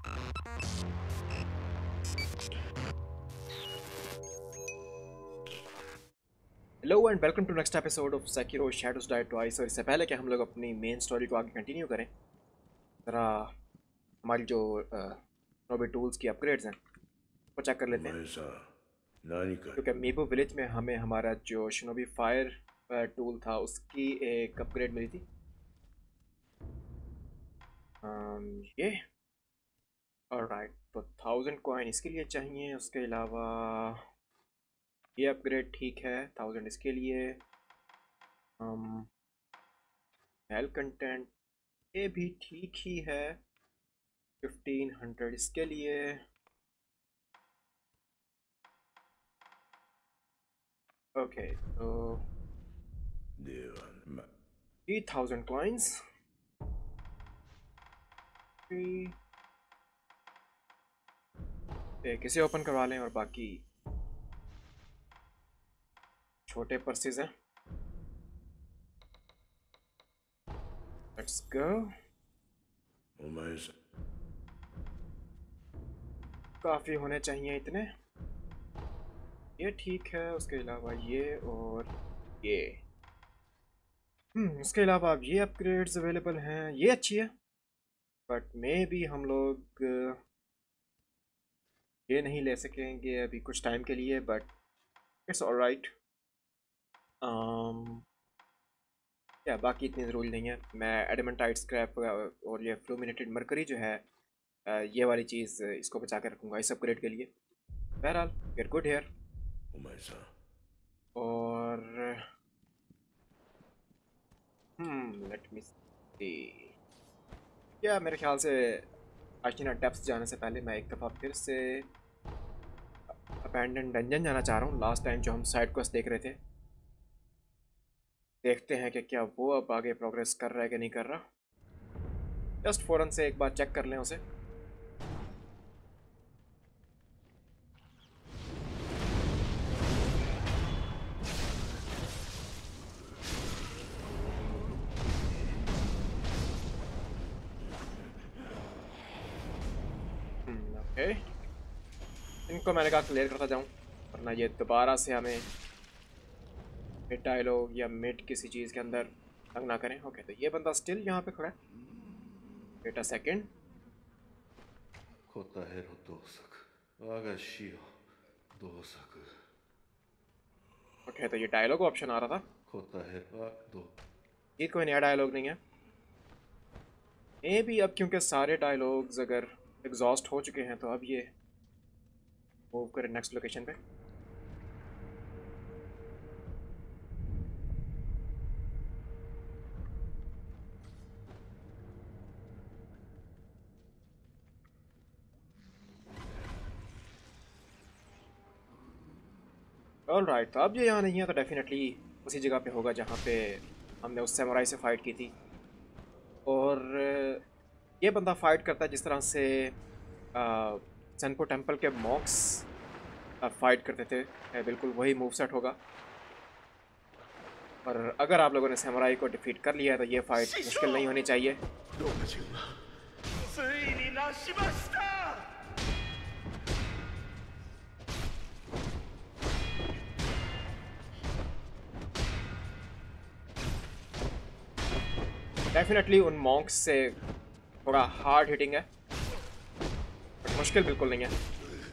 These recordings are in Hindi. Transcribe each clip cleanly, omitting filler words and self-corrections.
Hello and welcome to next episode of Sekiro Shadows Die Twice. और इससे पहले कि हम लोग अपनी मेन स्टोरी को आगे कंटिन्यू करें, ज़रा हमारी जो रोबी टूल्स की अपग्रेड्स हैं वो चेक कर お लेते हैं। 前さ、何か क्योंकि मीबो विलेज में हमें हमारा जो शिनोबी फायर टूल था उसकी एक अपग्रेड मिली थी। ये ऑलराइट, तो 1000 कॉइन इसके लिए चाहिए। उसके अलावा ये अपग्रेड ठीक है, 1000 इसके लिए। हेल कंटेंट ये भी ठीक ही है, 1500 इसके लिए। ओके, तो では、ま、 3000 coins। एक इसे ओपन करवा लें और बाकी छोटे पर्सेज हैं। Let's go. お前さ、 काफ़ी होने चाहिए इतने। ये ठीक है। उसके अलावा ये और ये। उसके अलावा अब ये अपग्रेड्स अवेलेबल हैं, ये अच्छी है। बट मे बी हम लोग ये नहीं ले सकेंगे अभी कुछ टाइम के लिए, बट इट्स ऑलराइट। या बाकी इतनी ज़रूरी नहीं है। मैं एडमेंटाइट स्क्रैप और ये फ्लूमिनेटेड मरकरी जो है, ये वाली चीज़ इसको बचा के रखूँगा इस अपग्रेड के लिए। बहरहाल वी आर गुड हेयर। お前さ、 और लेट मी सी। या मेरे ख्याल से आशिना डेप्स जाने से पहले मैं एक दफ़ा फिर से अबैंडन डंजन जाना चाह रहा हूँ। लास्ट टाइम जो हम साइड क्वेस्ट देख रहे थे, देखते हैं कि क्या वो अब आगे प्रोग्रेस कर रहा है कि नहीं कर रहा। जस्ट फ़ौरन से एक बार चेक कर लें उसे। ओके, इनको मैंने कहा क्लियर करता जाऊँ, वरना ये दोबारा से हमें मिड डायलॉग या मिड किसी चीज़ के अंदर तंग ना करें। ओके, तो ये बंदा स्टिल यहाँ पे खड़ा है। Wait a second. 答えろ同作。我が死よ、同作。 ओके, तो ये डायलॉग ऑप्शन आ रहा था। 答えはどう ये कोई नया डायलॉग नहीं है। मे भी अब क्योंकि सारे डायलॉग्स अगर एग्जॉस्ट हो चुके हैं तो अब ये मूव करें नेक्स्ट लोकेशन पे। ऑलराइट, तो अब ये यहाँ नहीं है तो डेफिनेटली उसी जगह पे होगा जहाँ पे हमने उस सैमुराई से फ़ाइट की थी। और ये बंदा फ़ाइट करता है जिस तरह से सेनपो टेम्पल के मॉक्स फ़ाइट करते थे, बिल्कुल वही मूव सेट होगा। और अगर आप लोगों ने सैमुराई को डिफीट कर लिया है तो ये फ़ाइट मुश्किल नहीं होनी चाहिए। ローマ人はついになしました。 डेफिनेटली उन मॉन्क्स से थोड़ा हार्ड हिटिंग है, बट मुश्किल बिल्कुल नहीं है।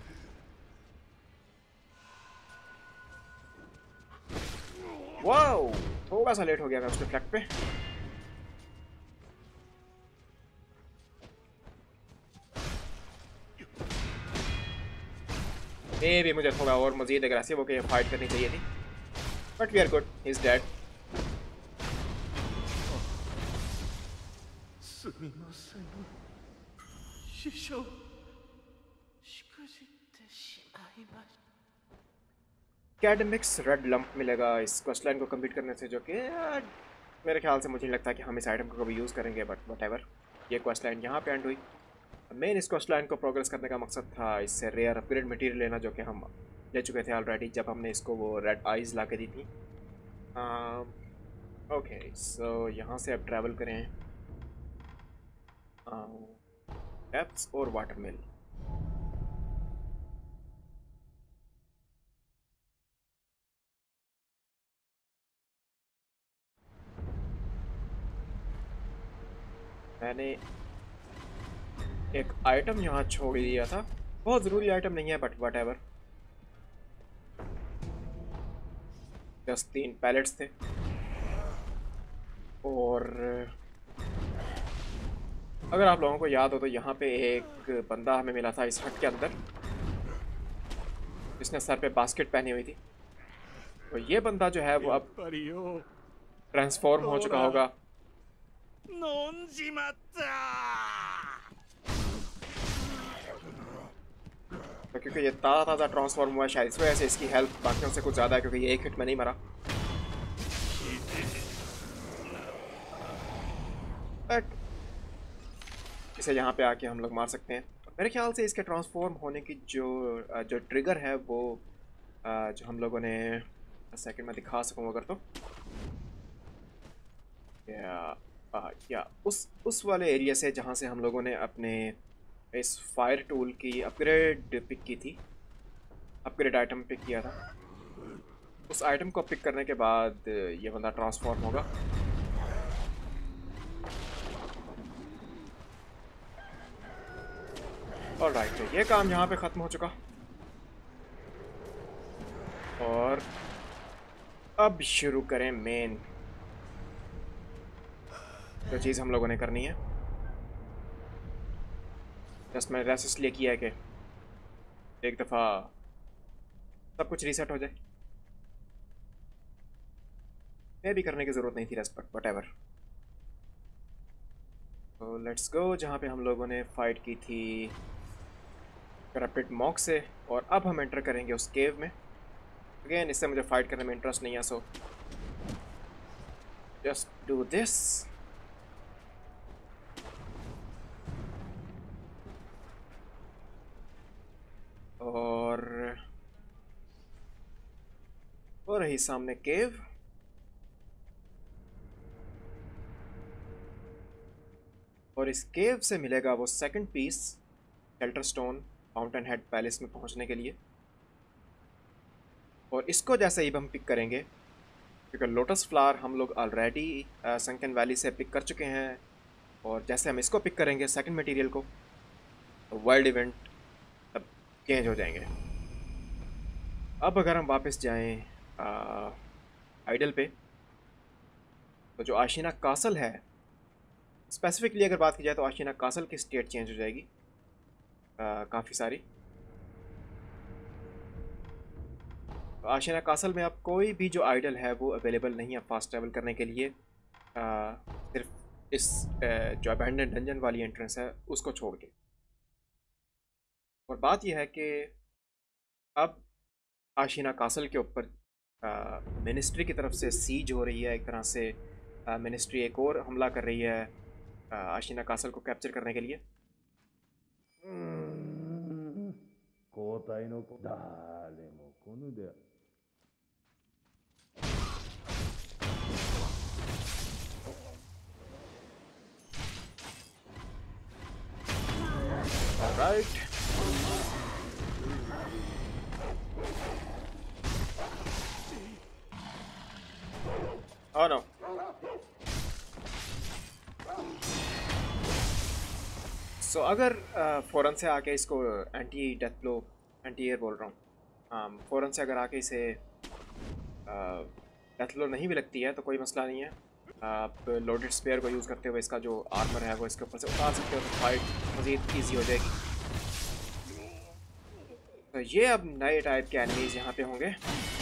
वाओ, थोड़ा सा लेट हो गया मैं उसके फ्लैग पे। ये भी मुझे थोड़ा और मजीद एग्रेसिव होकर फाइट करनी चाहिए थी, but we are good, he is dead. すみません。師匠。しくじってしまいました。 कैडमिक्स रेड लंप मिलेगा इस क्वेस्ट लाइन को कंप्लीट करने से, जो कि मेरे ख्याल से मुझे नहीं लगता कि हम इस आइटम को कभी यूज़ करेंगे, बट वट। ये क्वेस्ट लाइन यहाँ पे एंड हुई। मेन इस क्वेस्ट लाइन को प्रोग्रेस करने का मकसद था इससे रेयर अपग्रेड मटेरियल लेना, जो कि हम ले चुके थे ऑलरेडी जब हमने इसको वो रेड आइज़ ला के दी थी। ओके, सो यहाँ से अब ट्रैवल करें डेप्थ्स और वाटर मिल। मैंने एक आइटम यहाँ छोड़ दिया था, बहुत ज़रूरी आइटम नहीं है but whatever. Just 3 pellets थे और अगर आप लोगों को याद हो तो यहाँ पे एक बंदा हमें मिला था इस हट के अंदर, जिसने सर पे बास्केट पहनी हुई थी। तो ये बंदा जो है वो やっ अब ぱりよ ट्रांसफॉर्म हो चुका होगा। 飲んじまった तो क्योंकि ये ताज़ा ताज़ा ट्रांसफॉर्म हुआ है शायद इस वजह से इसकी हेल्थ बाकियों से कुछ ज़्यादा है, क्योंकि ये एक हिट में नहीं मरा। बट इसे यहाँ पे आके हम लोग मार सकते हैं। मेरे ख्याल से इसके ट्रांसफॉर्म होने की जो ट्रिगर है वो जो हम लोगों ने सेकंड में दिखा सकूँ अगर तो या उस वाले एरिया से जहाँ से हम लोगों ने अपने इस फायर टूल की अपग्रेड पिक की थी, अपग्रेड आइटम पिक किया था। उस आइटम को पिक करने के बाद ये बंदा ट्रांसफॉर्म होगा। ऑलराइट, तो ये काम यहाँ पे ख़त्म हो चुका और अब शुरू करें मेन जो चीज़ हम लोगों ने करनी है। जस्ट मैंने रेस्ट इसलिए किया है कि एक दफ़ा सब कुछ रीसेट हो जाए। मैं भी करने की ज़रूरत नहीं थी रेस्ट, बट वट एवर। तो लेट्स गो जहाँ पे हम लोगों ने फाइट की थी करप्टेड मॉक से, और अब हम एंटर करेंगे उस केव में। अगेन इससे मुझे फाइट करने में इंटरेस्ट नहीं है, सो जस्ट डू दिस। और रही सामने केव। और इस केव से मिलेगा वो second piece shelter stone fountainhead palace में पहुंचने के लिए। और इसको जैसे ही हम पिक करेंगे, क्योंकि लोटस फ्लावर हम लोग ऑलरेडी संकन वैली से पिक कर चुके हैं, और जैसे हम इसको पिक करेंगे सेकंड मटेरियल को, तो वर्ल्ड इवेंट अब चेंज हो जाएंगे। अब अगर हम वापस जाएं आइडल पे, तो जो आशीना कासल है, स्पेसिफिकली अगर बात की जाए तो आशीना कासल की स्टेट चेंज हो जाएगी काफ़ी सारी। तो आशीना कासल में अब कोई भी जो आइडल है वो अवेलेबल नहीं है फास्ट ट्रैवल करने के लिए, सिर्फ इस जो अबैंडन डंजन वाली एंट्रेंस है उसको छोड़ के। और बात यह है कि अब आशीना कासल के ऊपर मिनिस्ट्री की तरफ से सीज हो रही है एक तरह से। मिनिस्ट्री एक और हमला कर रही है आशीना कासल को कैप्चर करने के लिए। 交代の子誰も来ぬで Alright. Oh no. सो अगर फ़ौरन से आके इसको anti death blow, anti air बोल रहा हूँ, फ़ौरन से अगर आके इसे डेथ ब्लो नहीं भी लगती है तो कोई मसला नहीं है। आप लोडेड स्पेयर को यूज़ करते हुए इसका जो आर्मर है वो इसके ऊपर से उतार सकते हो, तो फाइट मज़ीद ईजी हो जाएगी। तो ये अब नए टाइप के एनिमीज़ यहाँ पे होंगे।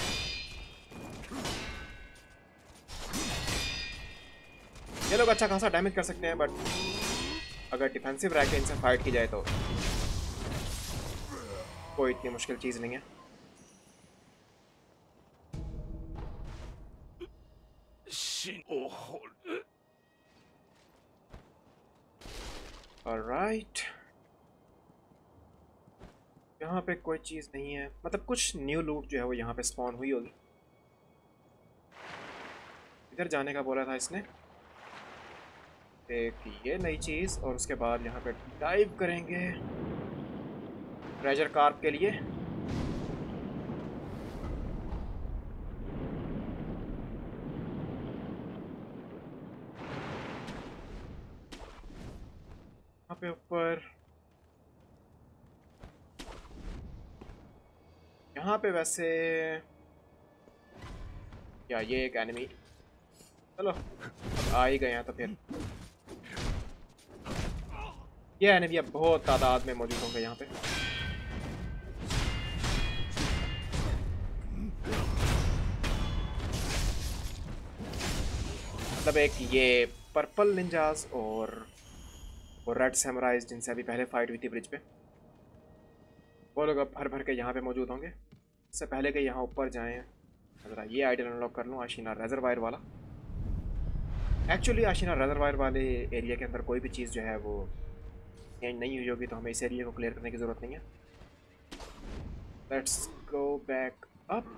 ये लोग अच्छा खासा डैमेज कर सकते हैं, बट अगर डिफेंसिव रह के इनसे फाइट की जाए तो कोई इतनी मुश्किल चीज़ नहीं है। ऑलराइट, यहाँ पे कोई चीज़ नहीं है, मतलब कुछ न्यू लूट जो है वो यहाँ पे स्पॉन हुई होगी। इधर जाने का बोला था इसने, एक ये नई चीज़, और उसके बाद यहाँ पे डाइव करेंगे ट्रेजर कार्प के लिए। यहाँ पे ऊपर, यहाँ पे वैसे या ये एक एनिमी, चलो आ ही गए हैं तो फिर ये एनिमी अब बहुत तादाद में मौजूद होंगे यहाँ पे। मतलब एक ये पर्पल निंजास और वो रेड सैमुराइज जिनसे अभी पहले फाइट हुई थी ब्रिज पे, वो लोग अब भर भर के यहाँ पे मौजूद होंगे। इससे पहले कि यहाँ ऊपर जाएं, ज़रा ये आइडियल अनलॉक कर लूँ, आशीना रेजरवायर वाला। एक्चुअली आशीना रेजरवायर वाले एरिया के अंदर कोई भी चीज़ जो है वो चेंज नहीं हुई होगी, तो हमें इस एरिया को क्लियर करने की ज़रूरत नहीं है। Let's go back up.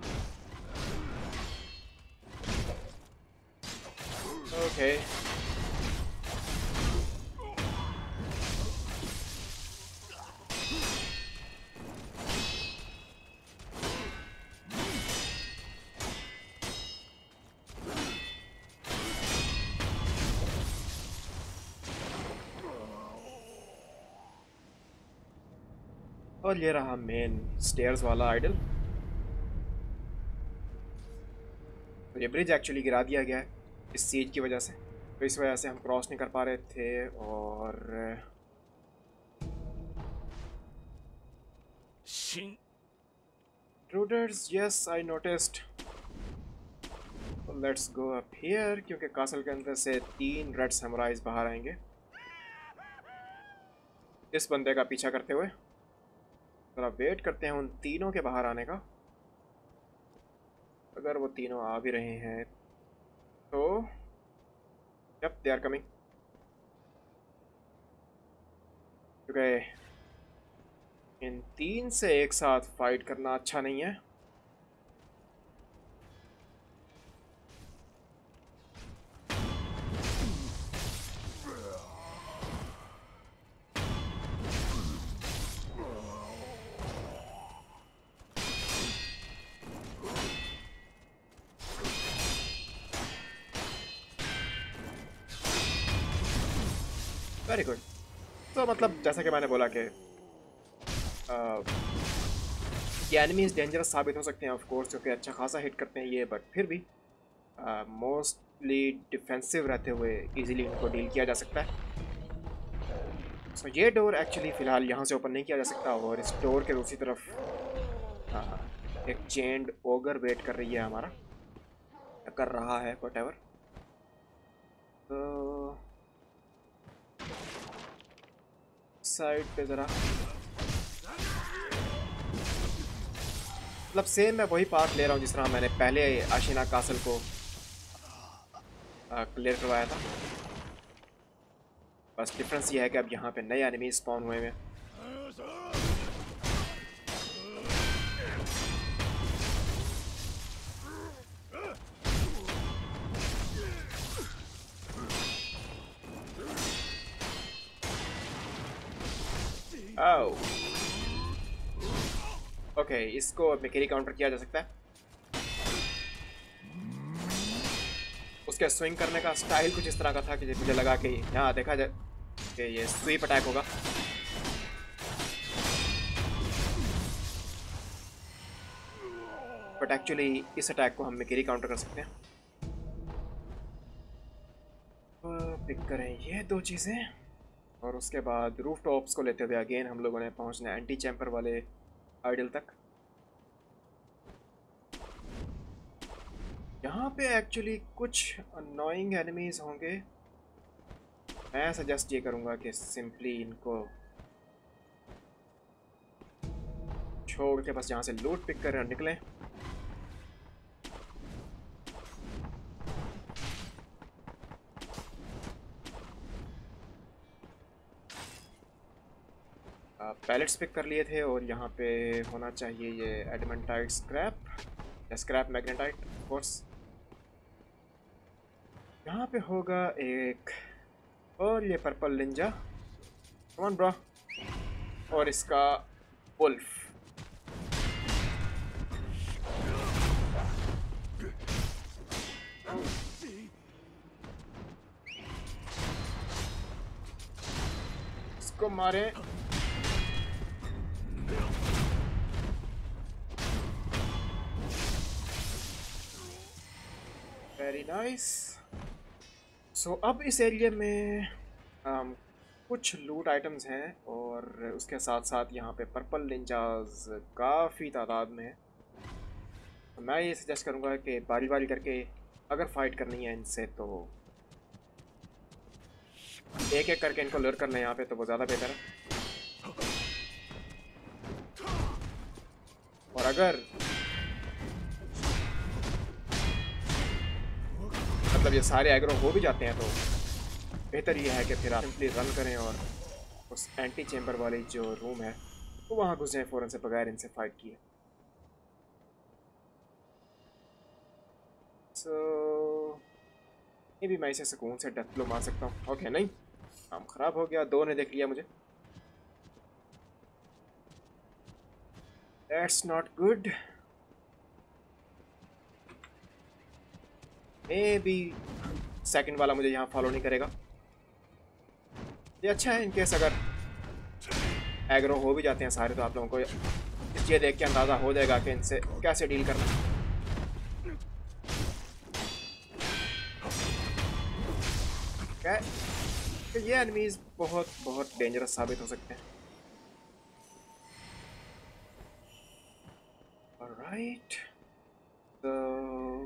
Okay, और ये रहा मेन स्टेयर्स वाला आइडल। तो ये ब्रिज एक्चुअली गिरा दिया गया है इस सीज की वजह से, तो इस वजह से हम क्रॉस नहीं कर पा रहे थे। और intruders, yes I noticed. Let's go up here, क्योंकि कासल के अंदर से 3 रेड सैमुराइज बाहर आएंगे इस बंदे का पीछा करते हुए। थोड़ा वेट करते हैं उन तीनों के बाहर आने का। अगर वो तीनों आ भी रहे हैं तो यप दे आर कमिंग, क्योंकि इन 3 से एक साथ फाइट करना अच्छा नहीं है। Very good. तो मतलब जैसा कि मैंने बोला कि ये एनिमीज डेंजरस साबित हो सकते हैं ऑफ कोर्स, क्योंकि अच्छा खासा हिट करते हैं ये, बट फिर भी मोस्टली डिफेंसिव रहते हुए इजीली इनको डील किया जा सकता है। सो ये डोर एक्चुअली फ़िलहाल यहाँ से ओपन नहीं किया जा सकता, और इस डोर के दूसरी तरफ एक चेंड ओगर वेट कर रही है हमारा, कर रहा है व्हाटएवर। तो साइड पे ज़रा, मतलब सेम मैं वही पाथ ले रहा हूँ जिस तरह मैंने पहले आशीना कासल को क्लियर करवाया था। बस डिफरेंस ये है कि अब यहाँ पे नए एनिमी स्पॉन हुए हैं। ओके, इसको मैकेरी काउंटर किया जा सकता है। उसके स्विंग करने का स्टाइल कुछ इस तरह का था कि मुझे लगा कि यहाँ देखा जाए कि ये स्वीप अटैक होगा। बट एक्चुअली इस अटैक को हम मैकेरी काउंटर कर सकते हैं। पिक करें ये 2 चीज़ें, और उसके बाद रूफ टॉप्स को लेते हुए अगेन हम लोगों ने पहुंचना है एंटी चैम्पर वाले आइडल तक। यहाँ पे एक्चुअली कुछ अननोइंग एनिमीज होंगे। मैं सजेस्ट ये करूँगा कि सिंपली इनको छोड़ के बस यहाँ से लूट पिक कर निकलें। पैलेट्स पिक कर लिए थे, और यहाँ पे होना चाहिए ये एडमेंटाइट स्क्रैप या स्क्रैप मैग्नेटाइट ऑफ कोर्स। यहाँ पे होगा एक और ये purple ninja, come on bro, और इसका वुल्फ। इसको मारे। Very nice. सो अब इस एरिया में कुछ लूट आइटम्स हैं और उसके साथ साथ यहाँ पे पर्पल निंजास काफ़ी तादाद में है। तो मैं ये सजेस्ट करूँगा कि बारी बारी करके अगर फाइट करनी है इनसे तो एक एक करके इनको लुर कर लें यहाँ पे, तो वो ज़्यादा बेहतर है। और अगर मतलब ये सारे एग्रो हो भी जाते हैं तो बेहतर ये है कि फिर आप सिंपली रन करें और उस एंटी चेम्बर वाली जो रूम है तो वहाँ घुस जाएँ फ़ौरन से, बगैर इनसे फाइट किए। सो ये भी मैं इसे सुकून से डेथ ब्लो मार सकता हूँ। ओके, नहीं, काम ख़राब हो गया, दो ने देख लिया मुझे। That's not good. Maybe second वाला मुझे यहाँ फॉलो नहीं करेगा। ये अच्छा है इनकेस अगर एग्रो हो भी जाते हैं सारे, तो आप लोगों को ये देख के अंदाज़ा हो जाएगा कि इनसे कैसे डील करना है। क्या तो ये एनिमीज बहुत बहुत डेंजरस साबित हो सकते हैं। ऑलराइट, तो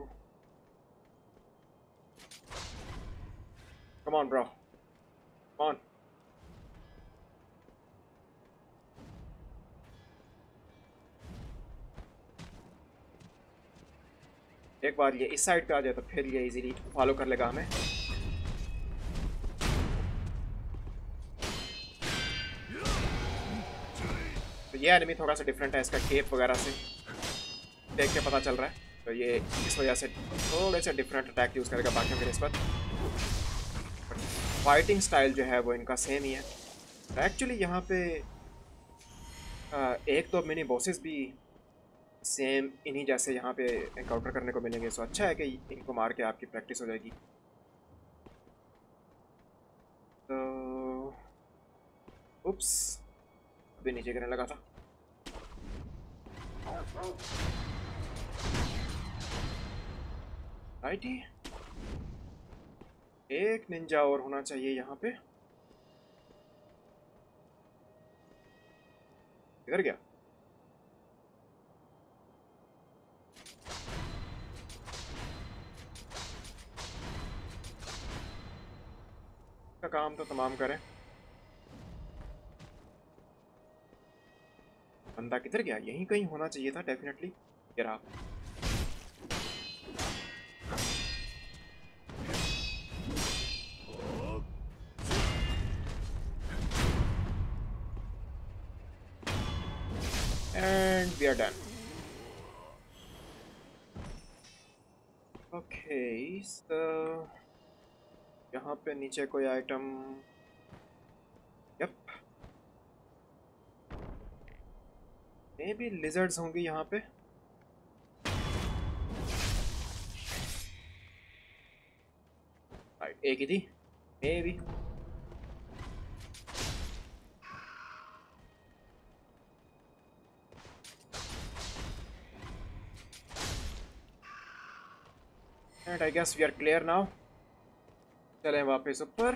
come on bro, come on. एक बार ये इस साइड पे आ जाए तो फिर ये इजीली फॉलो कर लेगा हमें। तो ये एनिमी थोड़ा सा डिफरेंट है, इसका केप वगैरह से देख के पता चल रहा है, तो ये इस वजह से थोड़े से डिफरेंट अटैक यूज़ करेगा बाकियों के निस्बत। फाइटिंग स्टाइल जो है वो इनका सेम ही है। तो एक्चुअली यहाँ पे एक तो मिनी बॉसेस भी सेम इन्हीं जैसे यहाँ पे एनकाउंटर करने को मिलेंगे। सो अच्छा है कि इनको मार के आपकी प्रैक्टिस हो जाएगी। तो उप्स, अभी नीचे गिरने लगा था। राइटी, एक निंजा और होना चाहिए यहाँ पे। इधर गया? का काम तो तमाम करें। बंदा किधर गया? यहीं कहीं होना चाहिए था डेफिनेटली। ये रहा। And we are done. Okay, so यहाँ पे नीचे कोई item, yep, maybe lizards होंगी यहाँ पे। एक ही थी maybe. And I guess we are clear now. चलें वापस ऊपर।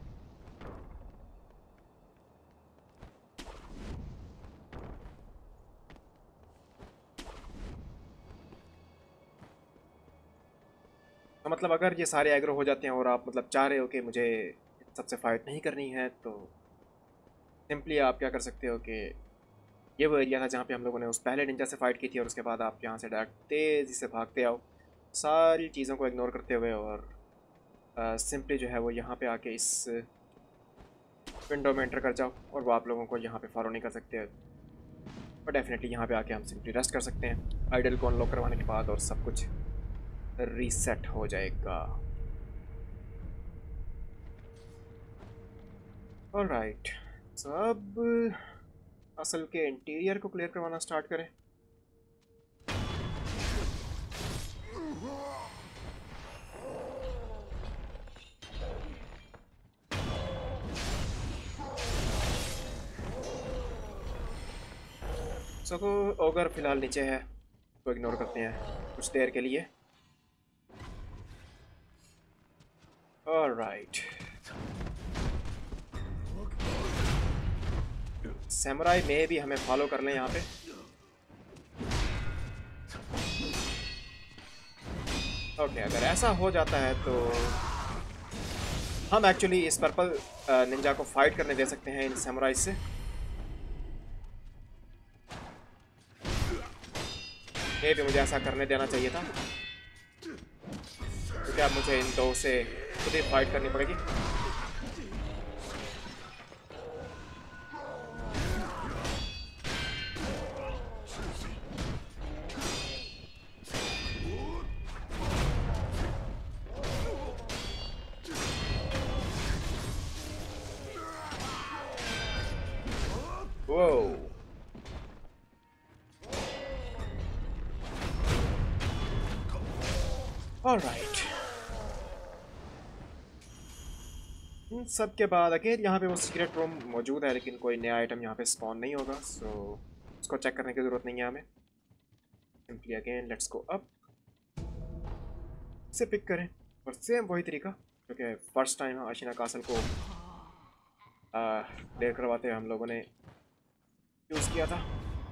तो मतलब अगर ये सारे एग्रो हो जाते हैं और आप मतलब चाह रहे हो कि मुझे सबसे फाइट नहीं करनी है, तो सिंपली आप क्या कर सकते हो कि ये वो एरिया था जहाँ पे हम लोगों ने उस पहले निंजा से फाइट की थी, और उसके बाद आप यहाँ से डायरेक्ट तेज़ी से भागते आओ सारी चीज़ों को इग्नोर करते हुए, और सिंपली जो है वो यहाँ पे आके इस विंडो में एंटर कर जाओ, और वो आप लोगों को यहाँ पे फॉलो नहीं कर सकते। और डेफिनेटली यहाँ पे आके हम सिंपली रेस्ट कर सकते हैं आइडल को अनलॉक करवाने के बाद, और सब कुछ रीसेट हो जाएगा। ऑलराइट, सो अब असल के इंटीरियर को क्लियर करवाना स्टार्ट करें। सो ओगर फिलहाल नीचे है तो इग्नोर करते हैं कुछ देर के लिए। ऑलराइट, सैमुराई में भी हमें फॉलो कर लें यहाँ पे। ओके, अगर ऐसा हो जाता है तो हम एक्चुअली इस पर्पल निंजा को फाइट करने दे सकते हैं इन सैमुराई से। ये भी मुझे ऐसा करने देना चाहिए था, क्योंकि अब मुझे इन दो से खुद ही फाइट करनी पड़ेगी। वो ऑलराइट, इन सब के बाद अगेन यहाँ पे वो सीक्रेट रूम मौजूद है, लेकिन कोई नया आइटम यहाँ पे स्पॉन नहीं होगा, सो उसको चेक करने की ज़रूरत नहीं है हमें। Simply again let's go up, से पिक करें और सेम वही तरीका क्योंकि फर्स्ट टाइम आशिना कासल को क्लियर करवाते हुए हम लोगों ने यूज़ किया था।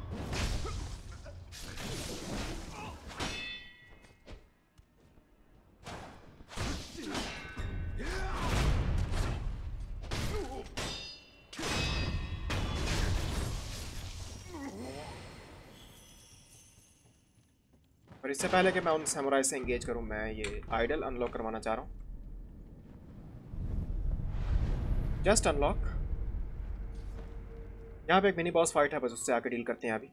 और इससे पहले कि मैं उन सैमुराई से एंगेज करूं, मैं ये आइडल अनलॉक करवाना चाह रहा हूँ। जस्ट अनलॉक, यहाँ पे एक मिनी बॉस फाइट है, बस उससे आके डील करते हैं अभी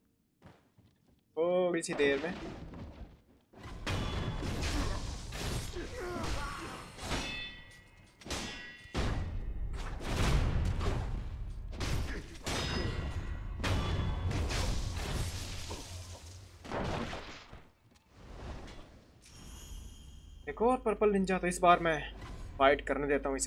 थोड़ी सी देर में। एक और पर्पल निंजा, तो इस बार मैं फाइट करने देता हूँ इसे।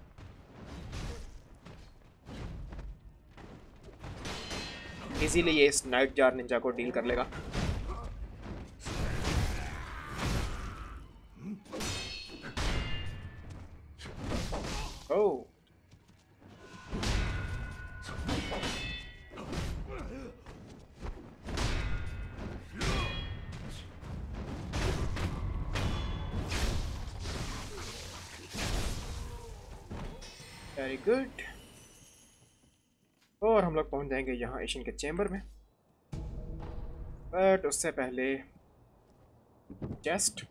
इजीली ये इस नाइट जार निंजा को डील कर लेगा। Oh, very good. और हम लोग पहुंच जाएंगे यहाँ एशियन के चेंबर में, बट उससे पहले chest,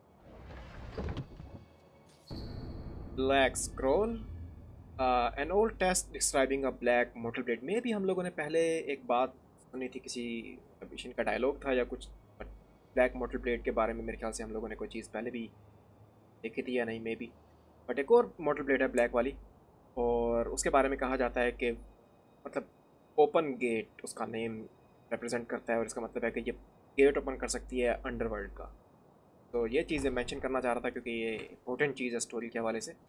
black scroll, an old text describing a black mortal blade. में भी हम लोगों ने पहले एक बात सुनी थी, किसी एशियन का डायलॉग था या कुछ ब्लैक मोर्टल ब्लेड के बारे में। मेरे ख्याल से हम लोगों ने कोई चीज़ पहले भी देखी थी या नहीं, मे बी। बट एक और मोर्टल ब्लेड है ब्लैक वाली, और उसके बारे में कहा जाता है कि मतलब ओपन गेट उसका नेम रिप्रेजेंट करता है, और इसका मतलब है कि ये गेट ओपन कर सकती है अंडरवर्ल्ड का। तो ये चीज़ें मेंशन करना चाह रहा था क्योंकि ये इंपॉर्टेंट चीज़ है स्टोरी के हवाले से,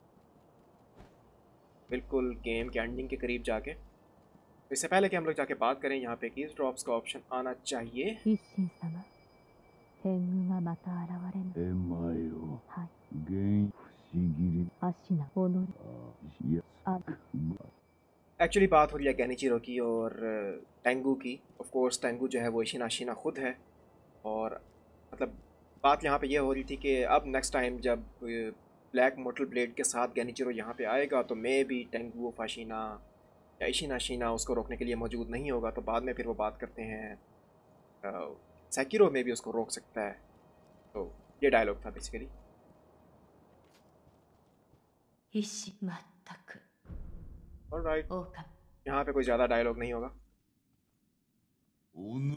बिल्कुल गेम के एंडिंग के करीब जाके। तो इससे पहले कि हम लोग जाके बात करें, यहाँ पे कीज ड्रॉप्स का ऑप्शन आना चाहिए। 一心様、天狗がまた現れぬ。 えまよはい。 原不思議り足な己。 いやあ、 एक्चुअली बात हो रही है गैनिचिरो की और टेंगू की। ऑफ कोर्स टेंगू जो है वो इशिना शिना खुद है, और मतलब बात यहाँ पे ये हो रही थी कि अब नेक्स्ट टाइम जब ब्लैक मोर्टल ब्लेड के साथ गैनिचिरो यहाँ पे आएगा तो मे भी टेंगू फाशिना या इशिना शिना उसको रोकने के लिए मौजूद नहीं होगा। तो बाद में फिर वो बात करते हैं सेकिरो में भी उसको रोक सकता है। तो ये डायलॉग था बेसिकली। 一心まったく。 ऑलराइट, 狼。 यहाँ पे कोई ज़्यादा डायलॉग नहीं होगा। おぬ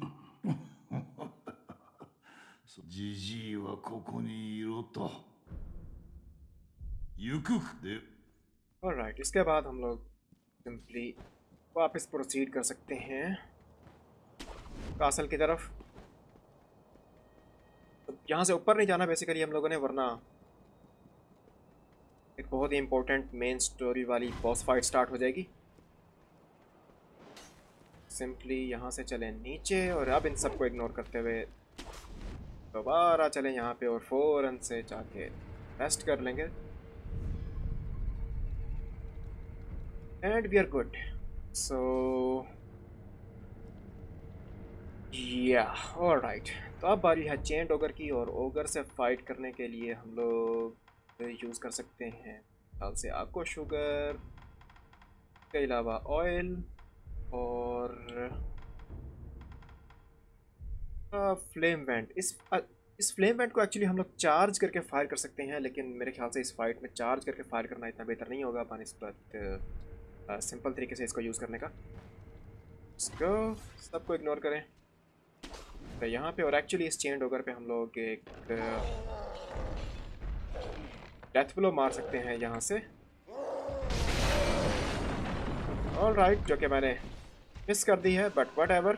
じじいはここにいろと行くで ऑलराइट, इसके बाद हम लोग सिंपली वापस प्रोसीड कर सकते हैं कासल की तरफ। तो यहाँ से ऊपर नहीं जाना बेसिकली हम लोगों ने, वरना एक बहुत ही इम्पोर्टेंट मेन स्टोरी वाली बॉस फाइट स्टार्ट हो जाएगी। सिंपली यहाँ से चलें नीचे और अब इन सबको इग्नोर करते हुए दोबारा चलें यहाँ पे और फ़ौरन से जाके रेस्ट कर लेंगे and we are good. So yeah alright, तो अब बारी है चेंट ओगर की, और ओगर से फाइट करने के लिए हम लोग यूज़ कर सकते हैं दाल से आको शुगर के अलावा ऑयल और फ्लेम वेंट। इस फ्लेम वेंट को एक्चुअली हम लोग चार्ज करके फायर कर सकते हैं, लेकिन मेरे ख्याल से इस फाइट में चार्ज करके फायर करना इतना बेहतर नहीं होगा बनिस्बत सिंपल तरीके से इसको यूज़ करने का। इसको सबको इग्नोर करें तो यहाँ पे, और एक्चुअली इस चेन डोगर पे हम लोग एक डेथ ब्लो मार सकते हैं यहाँ से। ऑलराइट, जो कि मैंने मिस कर दी है, बट वट एवर।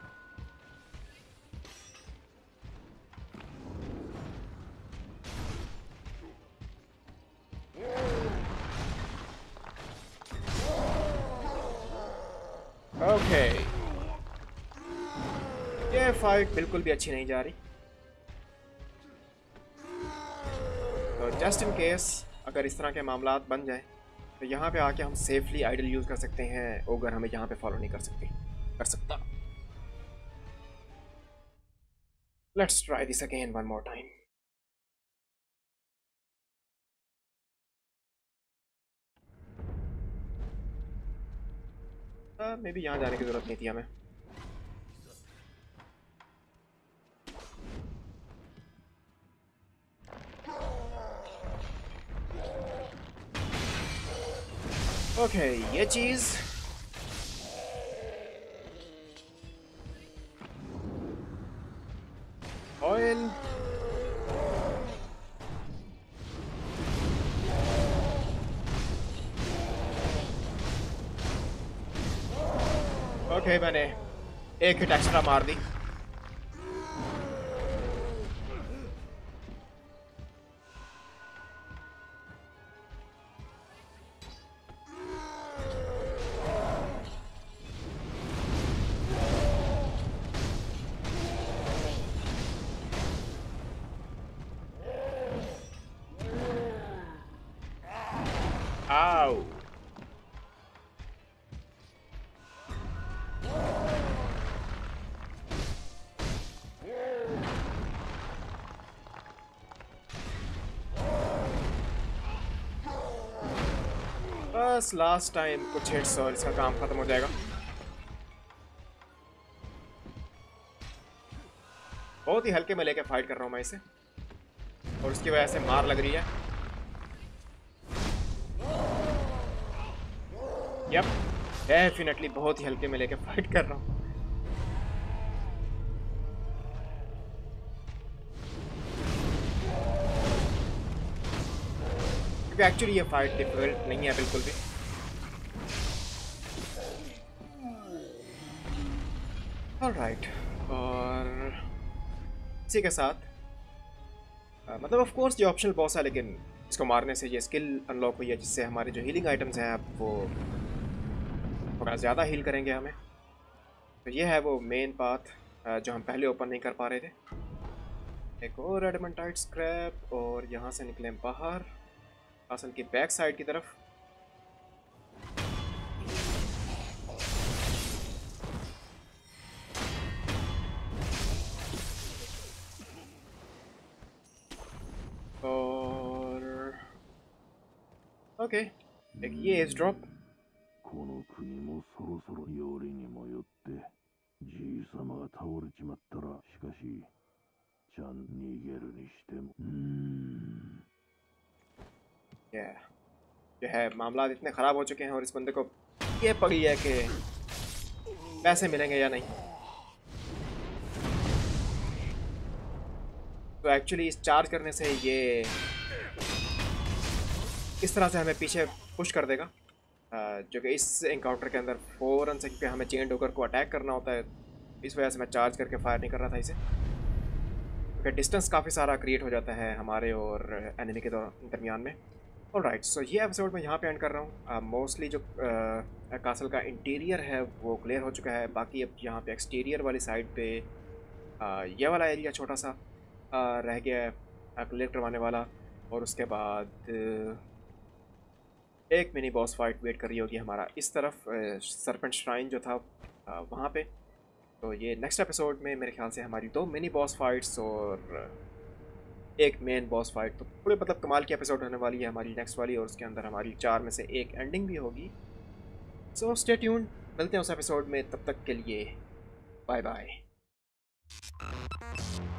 ओके, ये फाइट बिल्कुल भी अच्छी नहीं जा रही, तो जस्ट इन केस अगर इस तरह के मामलात बन जाए तो यहाँ पे आके हम सेफली आइडल यूज़ कर सकते हैं। ओगर हमें यहाँ पे फॉलो नहीं कर सकता। Let's try this again one more time. Maybe यहाँ जाने की ज़रूरत नहीं थी हमें। ओके, ये चीज़ ऑयल ओके, मैंने एक हिट एक्स्ट्रा मार दी। आओ, बस लास्ट टाइम कुछ हिट्स और इसका काम खत्म हो जाएगा। बहुत ही हल्के में लेके फाइट कर रहा हूँ मैं इसे, और उसकी वजह से मार लग रही है। यप, डेफिनेटली बहुत ही हल्के में लेके फाइट कर रहा हूँ। क्योंकि एक्चुअली ये फाइट डिफिकल्ट नहीं है बिल्कुल भी। ऑलराइट, और इसी के साथ मतलब ऑफ कोर्स ये ऑप्शनल बॉस है, लेकिन इसको मारने से ये स्किल अनलॉक हुई है जिससे हमारे जो हीलिंग आइटम्स हैं अब वो थोड़ा ज़्यादा हील करेंगे हमें। तो ये है वो मेन पाथ जो हम पहले ओपन नहीं कर पा रहे थे। एक और एडमेंटाइट स्क्रैप, और यहाँ से निकले बाहर कासल की बैक साइड की तरफ। और ओके, एक ये एज ड्रॉप। この国もそろそろよりにもよってじいさまが倒れちまったら、しかしちゃん逃げるにしても जो है मामला इतने ख़राब हो चुके हैं और इस बंदे को ये पड़ी है कि पैसे मिलेंगे या नहीं। तो एक्चुअली इस चार्ज करने से ये इस तरह से हमें पीछे पुश कर देगा, जो कि इस एनकाउंटर के अंदर फ़ौरन से, क्योंकि हमें चेन डोकर को अटैक करना होता है, इस वजह से मैं चार्ज करके फायर नहीं कर रहा था इसे, क्योंकि डिस्टेंस काफ़ी सारा क्रिएट हो जाता है हमारे और एनिमी के दरमियान में। ऑलराइट, सो ये एपिसोड मैं यहाँ पे एंड कर रहा हूँ। मोस्टली जो कासल का इंटीरियर है वो क्लियर हो चुका है। बाकी अब यहाँ पे एक्सटीरियर वाली साइड पे ये वाला एरिया छोटा सा रह गया है क्लियर करवाने वाला, और उसके बाद एक मिनी बॉस फाइट वेट कर रही होगी हमारा इस तरफ सरपेंट श्राइन जो था वहाँ पे। तो ये नेक्स्ट एपिसोड में मेरे ख्याल से हमारी 2 मिनी बॉस फाइट्स और एक मेन बॉस फाइट, तो पूरे मतलब कमाल की एपिसोड होने वाली है हमारी नेक्स्ट वाली, और उसके अंदर हमारी 4 में से एक एंडिंग भी होगी। सो स्टे ट्यून्ड, मिलते हैं उस एपिसोड में, तब तक के लिए बाय बाय।